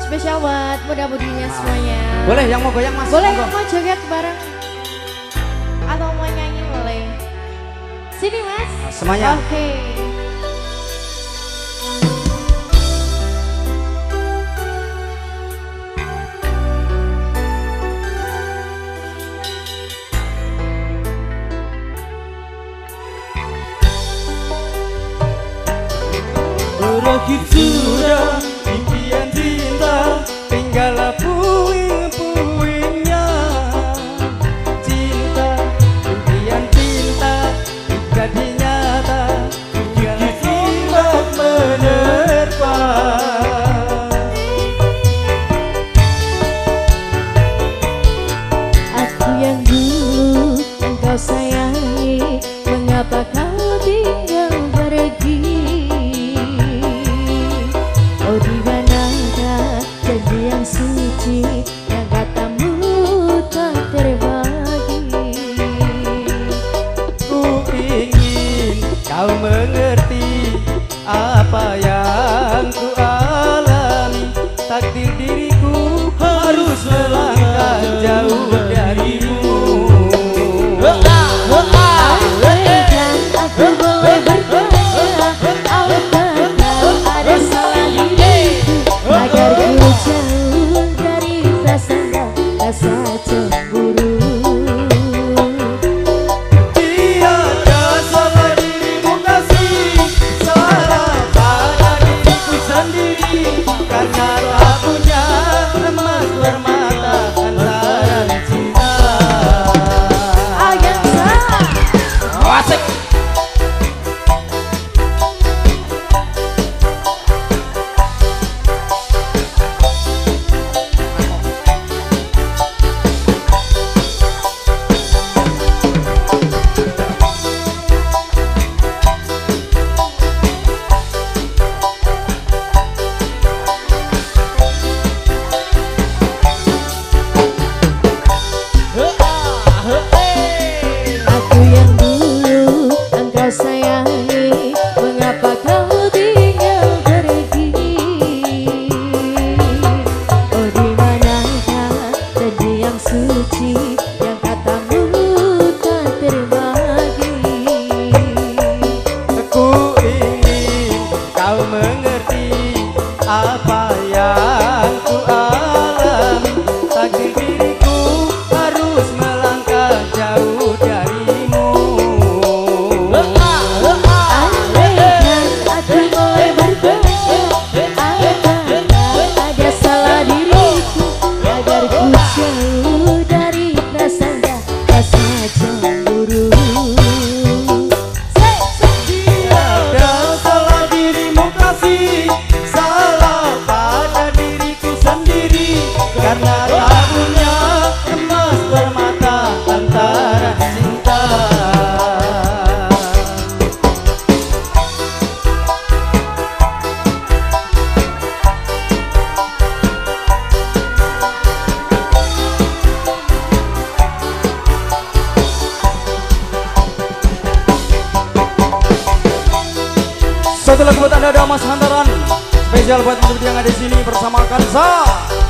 Spesial buat muda-mudinya semuanya. Boleh yang mau goyang Mas? Boleh yang mau joget bareng atau mau nyanyi boleh. Sini Mas. Semuanya. Oke. Berakhir sudah impian cinta, tinggallah puing-puingnya. Cinta, impian cinta, jadi nyata, tinggallah ombak menerpa. Aku yang dulu engkau sayangi, mengapa kau tinggal pergi? Oh di manakah janji yang suci yang katamu tak terbagi? Ku ingin kau mengerti apa yang ku alami. Takdir diriku harus melangkah jauh darimu. Andaikan aku boleh bertanya, apakah ada salah diriku agar ku jauh dari rasa cemburu? Tiada salah dirimu kasih, salah pada diriku sendiri. Karena tak punya emas permata antara cinta. Agak salah. Asik. Aku yang dulu engkau sayangi, mengapa kau tinggal pergi? Oh di manakah janji yang suci yang katamu tak terbagi? Ku ingin kau mengerti apa yang ku alami. Takdir diriku harus melangkah jauh darimu. Andaikan aku boleh bertanya, apakah ada salah diriku agar ku jauh dari rasa cemburu? Tiada salah dirimu kasih, salah pada diriku sendiri. Karena tak punya emas permata antara cinta. Satu lagu buat Anda Damas Hantaran. Spesial buat yang ada di sini bersama Kansa.